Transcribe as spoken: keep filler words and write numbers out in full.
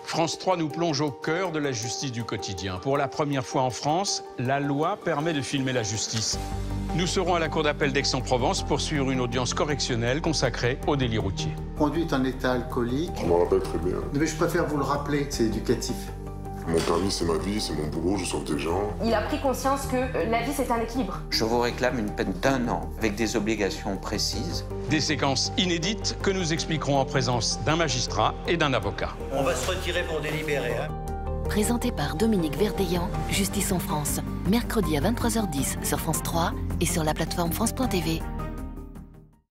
France trois nous plonge au cœur de la justice du quotidien. Pour la première fois en France, la loi permet de filmer la justice. Nous serons à la cour d'appel d'Aix-en-Provence pour suivre une audience correctionnelle consacrée au délit routier. Conduite en état alcoolique. Je me rappelle très bien. Mais je préfère vous le rappeler, c'est éducatif. Mon permis, c'est ma vie, c'est mon boulot, je sauve des gens. Il a pris conscience que la vie, c'est un équilibre. Je vous réclame une peine d'un an, avec des obligations précises. Des séquences inédites que nous expliquerons en présence d'un magistrat et d'un avocat. On va se retirer pour délibérer, hein. Présenté par Dominique Verdeillan, Justice en France. Mercredi à vingt-trois heures dix sur France trois et sur la plateforme France point T V.